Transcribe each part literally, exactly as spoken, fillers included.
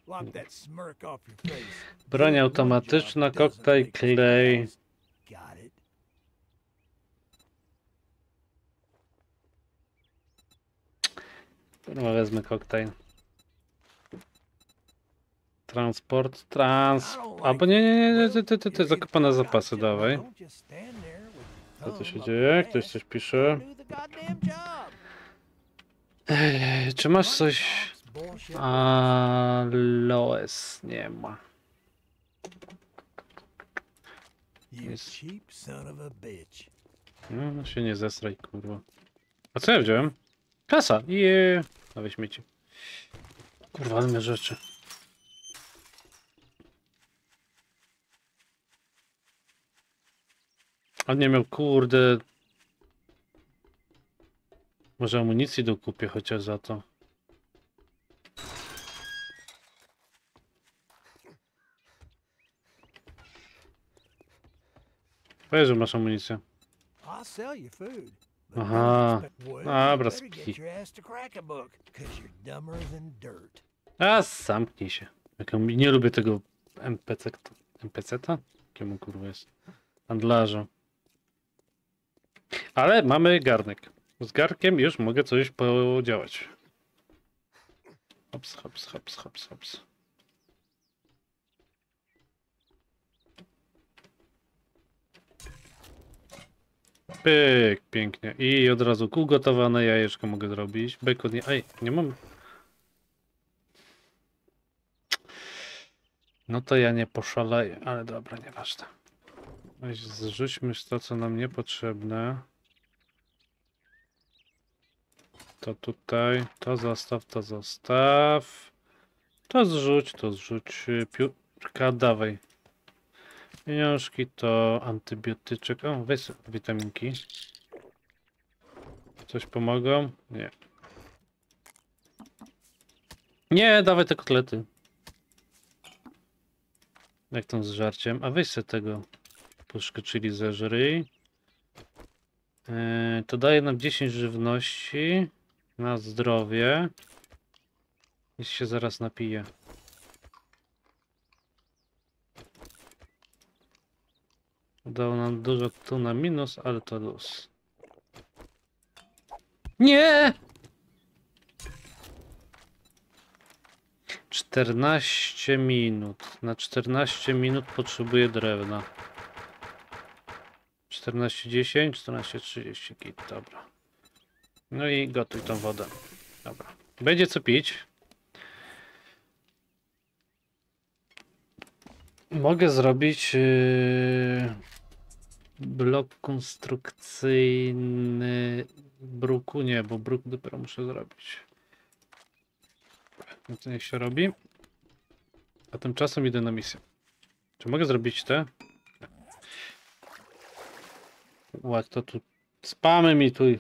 Wipe that smirk off your face. Broń Doing one automatyczna, job doesn't koktajl, make us klej. pals. Got it? Kurwa, wezmę koktajl. Transport, trans... Albo nie, nie, nie, nie, ty, ty, ty, ty, zakopane zapasy, dawaj. Co tu się dzieje? Ktoś coś pisze. Ej, czy masz coś... Aloes nie ma. Jest. No, no się nie zesraj, kurwa. A co ja wziąłem? Kasa! Jeee. Nowe śmieci. Kurwa, ale mnie rzeczy. A nie miał, kurde... Może amunicji dokupię chociaż za to. Powiedz, że masz amunicję. Aha. Dobra, spi. A zamknij się. Jak nie lubię tego N P C. N P C-ta? Jakiemu kurwa jest? Handlarza. Ale mamy garnek. Z garnkiem już mogę coś podziałać. Hops, hops, hops, hops, hops. Pyk, pięknie. I od razu ugotowane jajeczko mogę zrobić. Bacon nie... Ej, nie mam... No to ja nie poszaleję, ale dobra, nieważne. Weź zrzućmy to, co nam niepotrzebne. To tutaj, to zostaw, to zostaw. To zrzuć, to zrzuć. Piórka, dawaj. Pieniążki to antybiotyczek. O, weź witaminki. Coś pomogą? Nie. Nie, dawaj te kotlety. Jak tam z żarciem? A weź sobie tego puszkę chili zeżryj. Yy, to daje nam dziesięć żywności na zdrowie. I się zaraz napije. Dało nam dużo tu na minus, ale to luz. Nie! czternaście minut. Na czternaście minut potrzebuję drewna. czternaście dziesięć, czternaście trzydzieści kit, dobra. No i gotuj tą wodę. Dobra. Będzie co pić. Mogę zrobić yy, blok konstrukcyjny bruku. Nie, bo bruk dopiero muszę zrobić. No to niech się robi. A tymczasem idę na misję. Czy mogę zrobić te? Ład to tu spamy mi tu.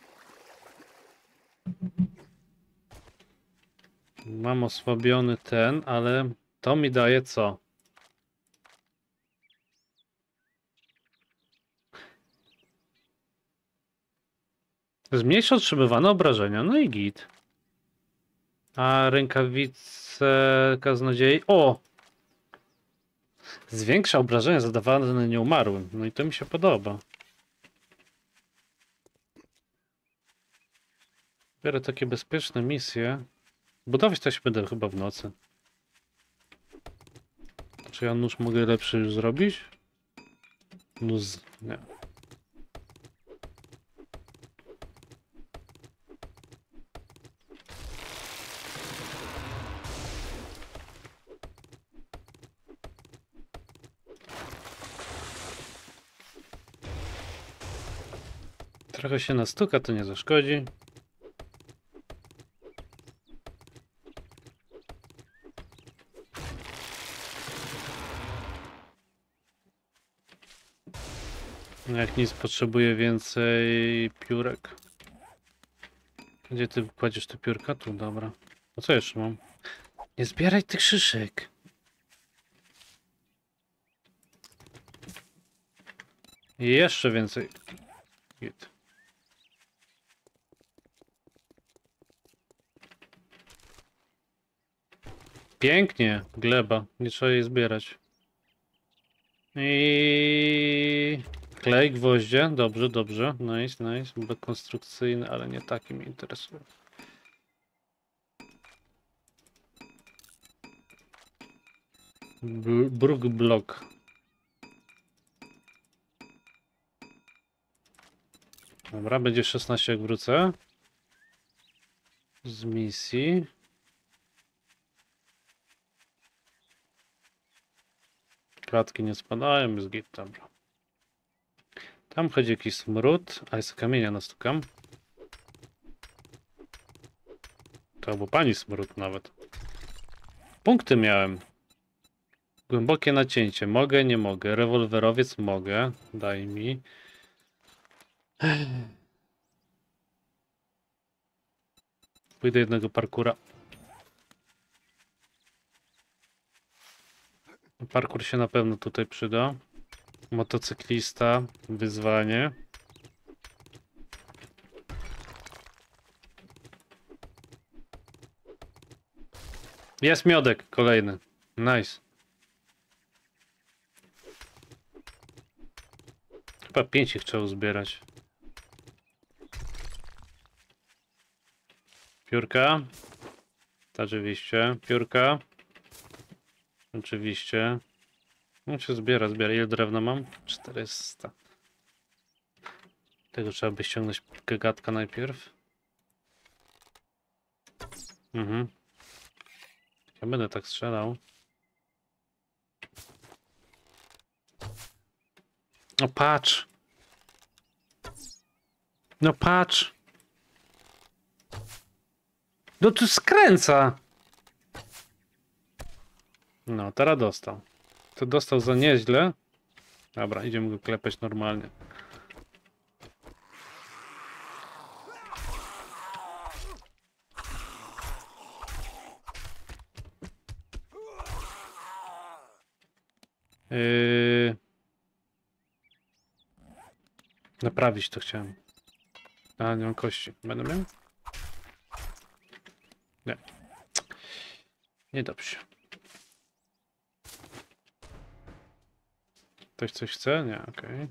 Mam osłabiony ten, ale to mi daje co? Zmniejsza otrzymywane obrażenia, no i git. A rękawice kaznodziei... O! Zwiększa obrażenia zadawane nieumarłym. No i to mi się podoba. Biorę takie bezpieczne misje. Budować też będę chyba w nocy. Czy ja nóż mogę lepszy już zrobić? Nóż... nie. Trochę się nastuka, to nie zaszkodzi. Jak nic, potrzebuję więcej piórek. Gdzie ty kładziesz te piórka? Tu, dobra. A co jeszcze mam? Nie zbieraj tych szyszek. I jeszcze więcej. Git. Pięknie, gleba. Nie trzeba jej zbierać. I klej, gwoździe. Dobrze, dobrze. Nice, nice. Blok konstrukcyjny, ale nie taki mnie interesuje. Bruk blok. Dobra, będzie szesnaście jak wrócę. Z misji. Klatki nie spadają, jest git, dobra. Tam chodzi jakiś smród, a jest kamienia nastukam. To albo pani smród nawet. Punkty miałem. Głębokie nacięcie. Mogę, nie mogę. Rewolwerowiec mogę. Daj mi. Pójdę jednego parkura. Parkour się na pewno tutaj przyda. Motocyklista. Wyzwanie. Jest miodek. Kolejny. Nice. Chyba pięć ich trzeba uzbierać. Piórka. Oczywiście. Piórka. Oczywiście. No się zbiera, zbiera. Ile drewna mam? czterysta. Tego trzeba by ściągnąć gagatka najpierw. Mhm. Ja będę tak strzelał. No patrz. No patrz. No tu skręca. No, teraz dostał. To dostał za nieźle. Dobra, idziemy go klepać normalnie. Yy... Naprawić to chciałem. A, nie mam kości. Będę miał? Nie. Niedobrze. Ktoś coś chce? Nie, okej.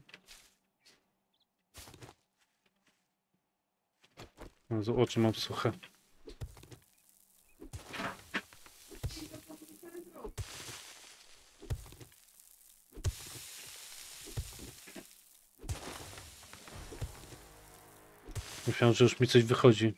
Okay. Oczy mam suche. Myślałem, że już mi coś wychodzi.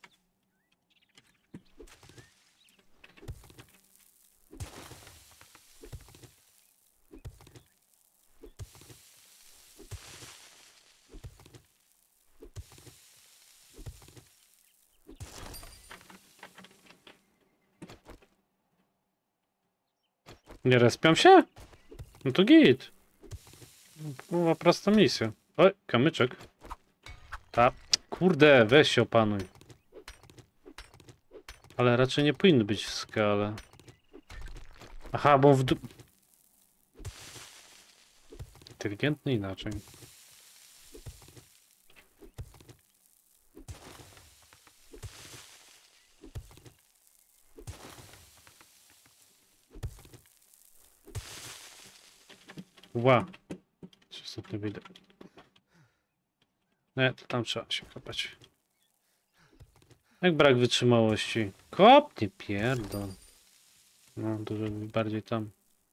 Nie respią się? No to git. Była prosta misja. Oj, kamyczek. Ta. Kurde, weź się opanuj. Ale raczej nie powinny być w skale. Aha, bo w dół. Inteligentny inaczej. Ła. Co to widać? Nie, to tam trzeba się kopać. Jak brak wytrzymałości. Kopnie, pierdol. No, dużo bardziej tam.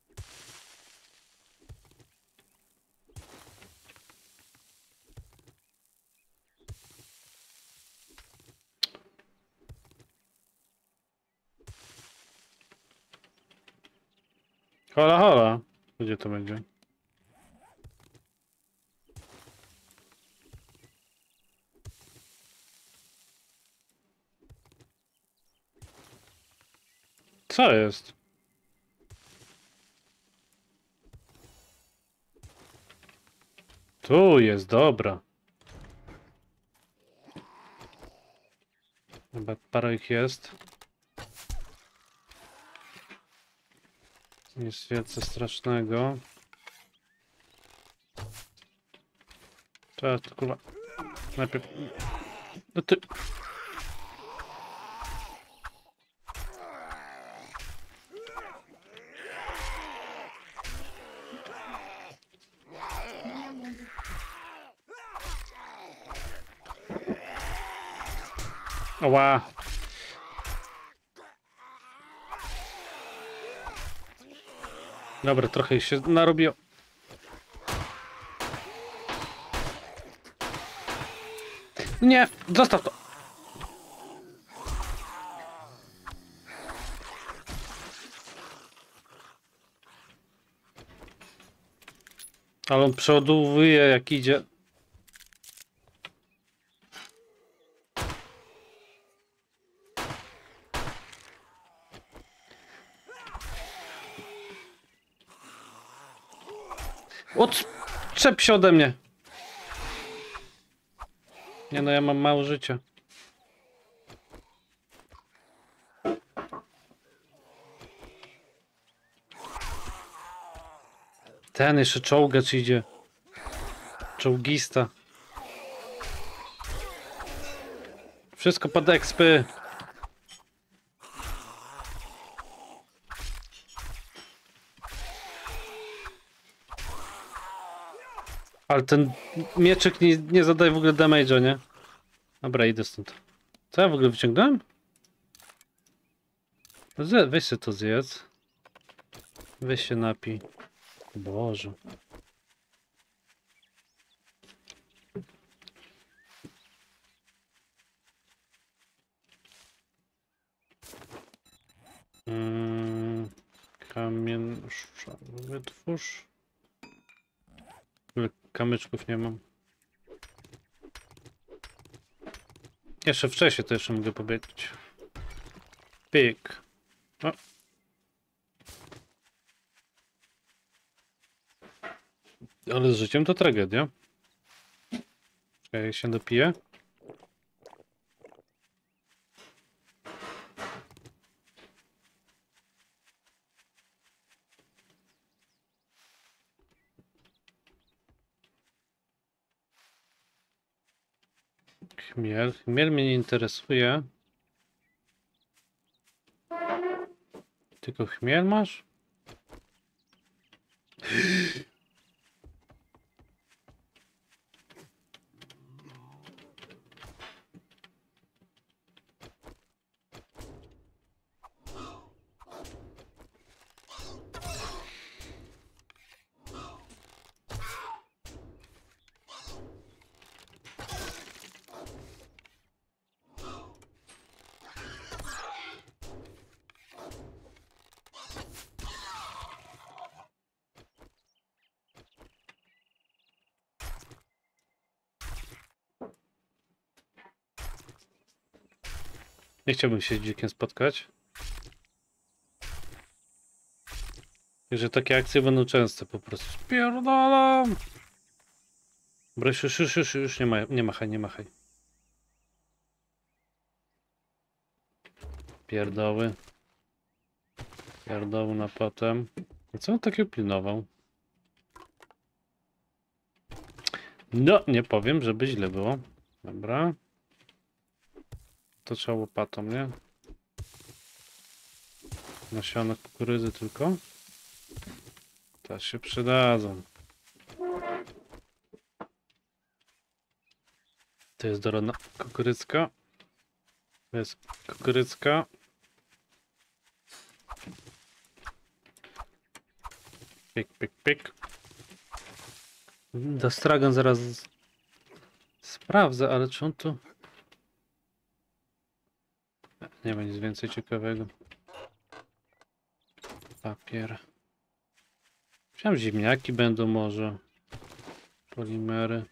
Hola, hola. Gdzie to będzie? Co jest? Tu jest, dobra. Chyba parę ich jest. Nic więcej strasznego. Trzeba to kurwa. Najpierw. No ty. Ała. Dobra, trochę ich się narobiło. Nie, zostaw to. Ale on przeładowuje jak idzie. Odczep się ode mnie. Nie no, ja mam mało życia. Ten jeszcze czołgacz idzie. Czołgista. Wszystko pod expy. Ale ten mieczyk nie, nie zadaje w ogóle damage'a, nie? Dobra, idę stąd. Co ja w ogóle wyciągnąłem? Ze- Weź się to zjedz. Weź się napij. Boże. Mm, Kamień... Wytwórz. Kamyczków nie mam. Jeszcze wcześniej to jeszcze mogę powiedzieć. Pik. O. Ale z życiem to tragedia. Czekaj, się dopiję. Chmiel. Chmiel mnie nie interesuje. Tylko chmiel masz? Nie chciałbym się z dzikiem spotkać. I że takie akcje będą częste po prostu. Spierdalam! Bryś, już, już, już, już nie, ma, nie machaj, nie machaj. Pierdoły. Pierdoły na potem. I co on takiego pilnował? No, nie powiem, żeby źle było. Dobra. To trzeba łopatą, nie? Nasiona kukurydzy tylko. Też się przydadzą. To jest dorona kukurydzka. To jest kukurydzka. Pik, pik, pik. Dostragan zaraz sprawdzę, ale czy on tu... Nie ma nic więcej ciekawego. Papier. Myślałem, ziemniaki będą może. Polimery.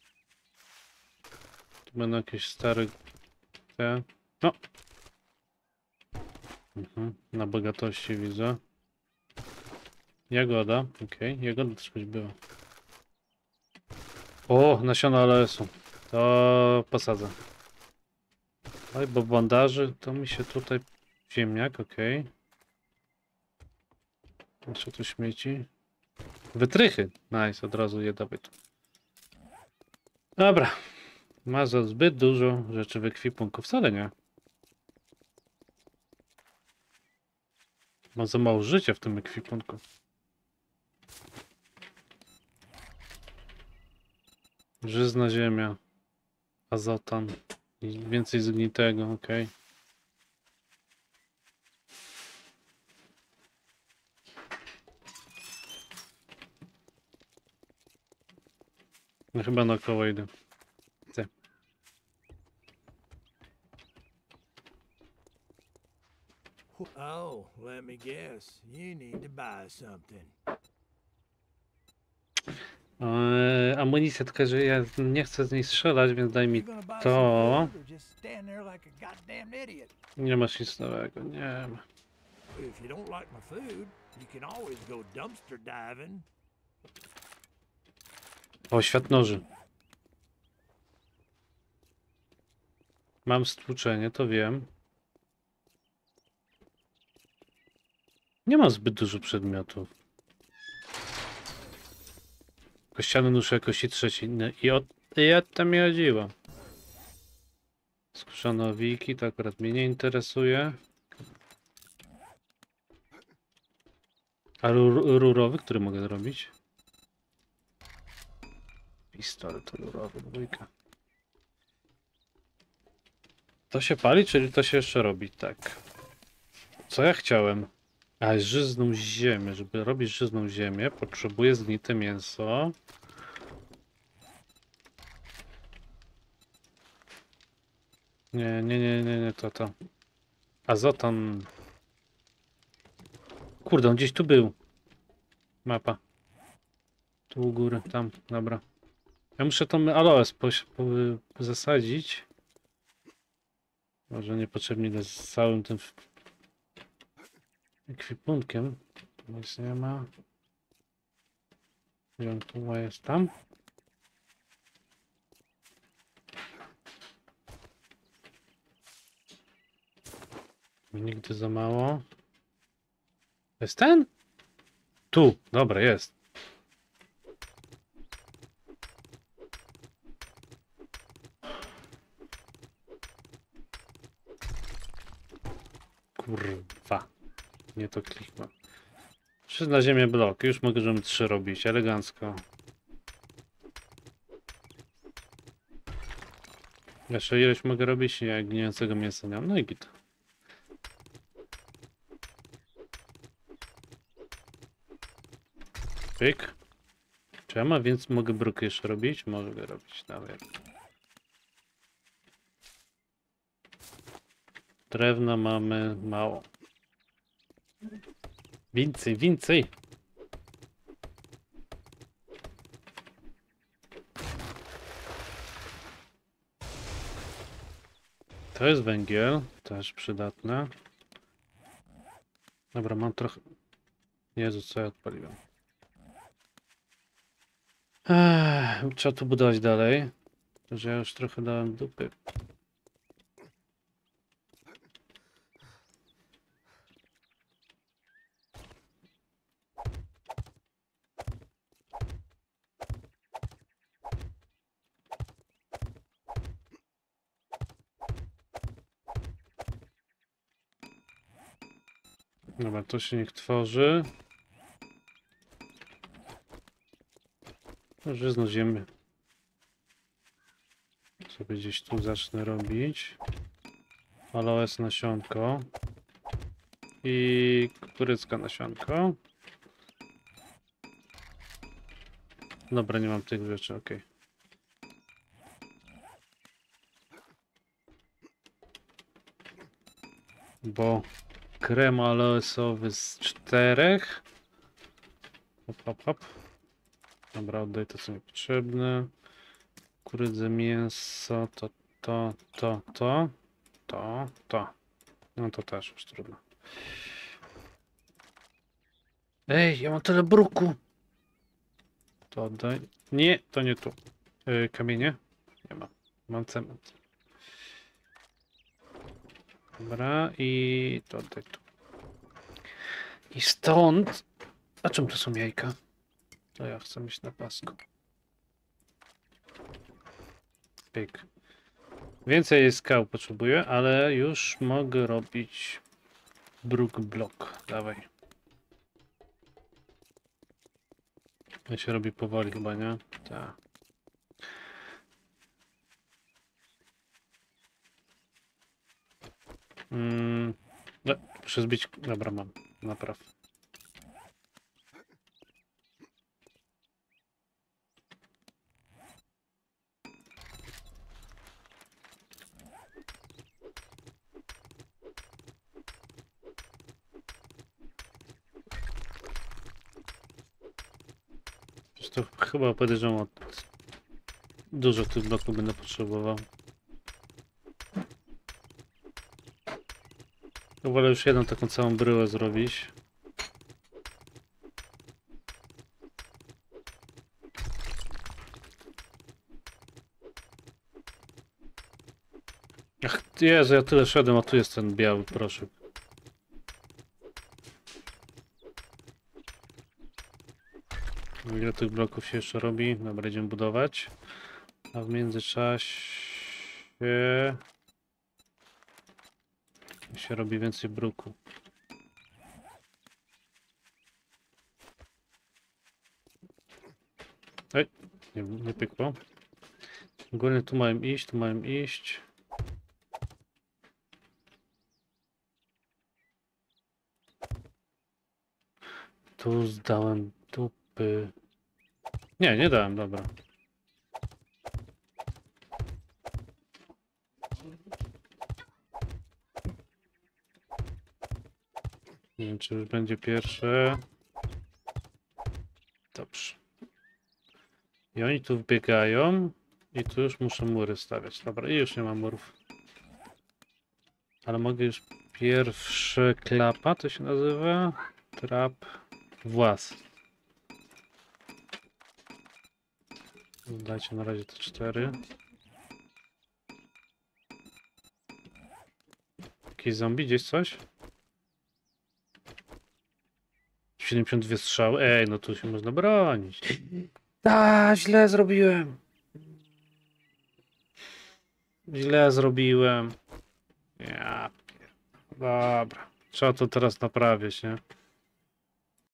Tu będą jakieś stare... Te. No! Mhm. Na bogatości widzę. Jagoda. Okej, okay. Jagoda też choć była. O! Nasiona alesu. To posadzę. Oj, bo bandaży to mi się tutaj... Ziemniak, okej. Okay. Jeszcze tu śmieci. Wytrychy. Nice, od razu je dawaj tu. Dobra. Ma za zbyt dużo rzeczy w ekwipunku. Wcale nie. Ma za mało życia w tym ekwipunku. Żyzna ziemia. Azotan. I więcej zgnitego, okej. No chyba naokoło idę. Chcę. Oh, let me guess. You need to buy something. Eee, amunicja, tylko że ja nie chcę z niej strzelać, więc daj mi You gonna buy to. some food or just stand there like a goddamn idiot? Nie masz nic nowego, nie ma. If you don't like my food, you can always go dumpster diving. O, świat noży. Mam stłuczenie, to wiem. Nie mam zbyt dużo przedmiotów. Kościany nóż jakości trzeciej. No i o, i o to mi chodziło. Skrzanowiki, to akurat mnie nie interesuje. A rur, rurowy, który mogę zrobić? Pistolet rurowy, dwójka. To się pali, czyli to się jeszcze robi? Tak. Co ja chciałem? A, żyzną ziemię. Żeby robić żyzną ziemię, potrzebuję zgnite mięso. Nie, nie, nie, nie, nie, to to. Azotan. Kurde, on gdzieś tu był. Mapa. Tu u góry, tam, dobra. Ja muszę tą aloes po, po, zasadzić. Może niepotrzebnie z całym tym ekwipunkiem. Tu nic nie ma. Gdzie on tu jest? Tam? Nigdy za mało. Jest ten? Tu, dobra, jest. Kurwa. Nie to kliknę. Trzy na ziemię blok. Już możemy trzy robić. Elegancko. Jeszcze ileś mogę robić? Nie, gnijącego mięsa nie mam. No i git. Pyk. Czy ja mam, więc mogę bruk jeszcze robić? Mogę go robić. Dawaj. Drewna mamy mało. Więcej, więcej. To jest węgiel, też przydatne. Dobra, mam trochę... Jezu, co ja odpaliłem. Ech, trzeba tu budować dalej. Że ja już trochę dałem dupy. Dobra, to się niech tworzy. Może znów ziemię. Sobie gdzieś tu zacznę robić. Aloes nasionko. I kukurydzka nasionko. Dobra, nie mam tych rzeczy, ok. Bo krem aloesowy z czterech. Hop, hop, hop. Dobra, oddaj to, co mi potrzebne. Kukurydze, mięso, to, to, to, to, to, to. No to też już trudno. Ej, ja mam tyle bruku. To oddaj. Nie, to nie tu. Yy, kamienie? Nie ma. Mam cement. Dobra, i to oddaj tu. I stąd... A czym to są jajka? To ja chcę mieć na pasku. Pyk. Więcej skał potrzebuję, ale już mogę robić bruk blok. Dawaj. To się robi powoli chyba, nie? Tak. Mm, no, muszę zbić. Dobra, mam. Napraw. To chyba podejrzewam, od dużo tych bloków będę potrzebował. Wolę już jedną taką całą bryłę zrobić. Ach, Jezu, ja tyle szedłem, a tu jest ten biały proszek. Ile tych bloków się jeszcze robi? Dobra, idziemy budować. A w międzyczasie się robi więcej bruku. Ej, nie, nie pykło. Ogólnie tu mają iść, tu mają iść. Tu zdałem dupy. Nie, nie dałem, dobra. Nie wiem, czy już będzie pierwsze. Dobrze. I oni tu wbiegają. I tu już muszę mury stawiać. Dobra, i już nie ma murów. Ale mogę już pierwsze klapa, to się nazywa? Trap włas. Dajcie na razie te cztery. Jakiś zombie, gdzieś coś? siedemdziesiąt dwa strzały. Ej, no tu się można bronić. A, źle zrobiłem. Źle zrobiłem. Ja. Dobra. Trzeba to teraz naprawić, nie?